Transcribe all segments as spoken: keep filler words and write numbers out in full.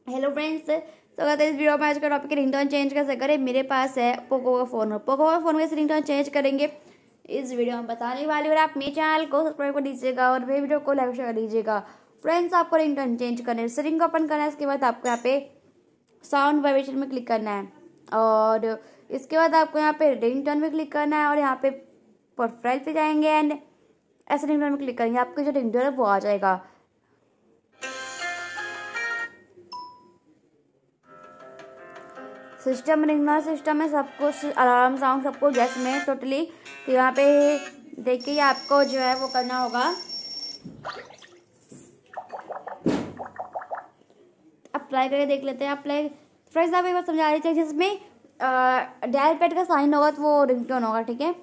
Hello friends, तो अगर इस वीडियो में आज का टॉपिक रिंगटोन चेंज कैसे करें। मेरे पास है पोको का फ़ोन। पोको का फ़ोन कैसे रिंगटोन चेंज करेंगे इस वीडियो में बताने वाली। और आप मेरे चैनल को सब्सक्राइब कर दीजिएगा और मेरे वीडियो को लाइक शेयर कर दीजिएगा। फ्रेंड्स, आपको रिंगटोन चेंज करना है, सेटिंग को ओपन करना है। इसके बाद आपको यहाँ पे साउंड वाइब्रेशन में क्लिक करना है और इसके बाद आपको यहाँ पे रिंगटोन में क्लिक करना है और यहाँ पे प्रोफाइल पे जाएंगे एंड ऐसे रिंगटोन में क्लिक करेंगे। आपका जो रिंगटोन है वो आ जाएगा। सिस्टम रिंगटोन सिस्टम में सब कुछ अलार्म साउंड सब कुछ गैस में टोटली। तो यहाँ पे देखिए आपको जो है वो करना होगा, अप्लाई करके देख लेते हैं। अप्लाई फ्रेंड्स आप एक बार समझा रही थी जिसमें डायल पैड का साइन होगा तो वो रिंगटोन होगा, ठीक है।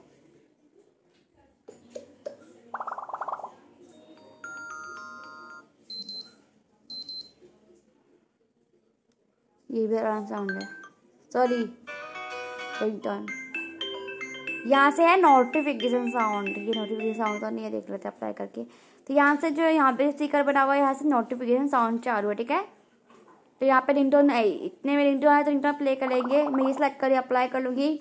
ये भी अलार्म साउंड है, सॉरी रिंगटोन। यहाँ से है नोटिफिकेशन साउंड। ये नोटिफिकेशन साउंड तो नहीं है, देख लेते हैं अप्लाई करके। तो यहाँ से जो यहाँ पे स्टिकर बना हुआ है यहाँ से नोटिफिकेशन साउंड चालू है, ठीक है। तो यहाँ पे रिंगटोन इतने में रिंगटोन है तो रिंगटोन प्ले कर लेंगे। मैं ये सिलेक्ट कर अप्लाई कर लूँगी।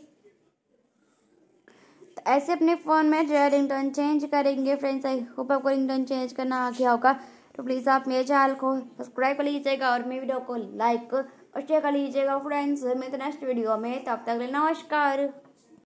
तो ऐसे अपने फ़ोन में जो है रिंगटोन चेंज करेंगे। फ्रेंड्स, आई होप आपको रिंगटोन चेंज करना आ गया होगा। तो प्लीज़ आप मेरे चैनल को सब्सक्राइब कर लीजिएगा और मेरे वीडियो को लाइक और शेयर कर लीजिएगा। फ्रेंड्स, मिलते हैं नेक्स्ट वीडियो में, तब तक नमस्कार।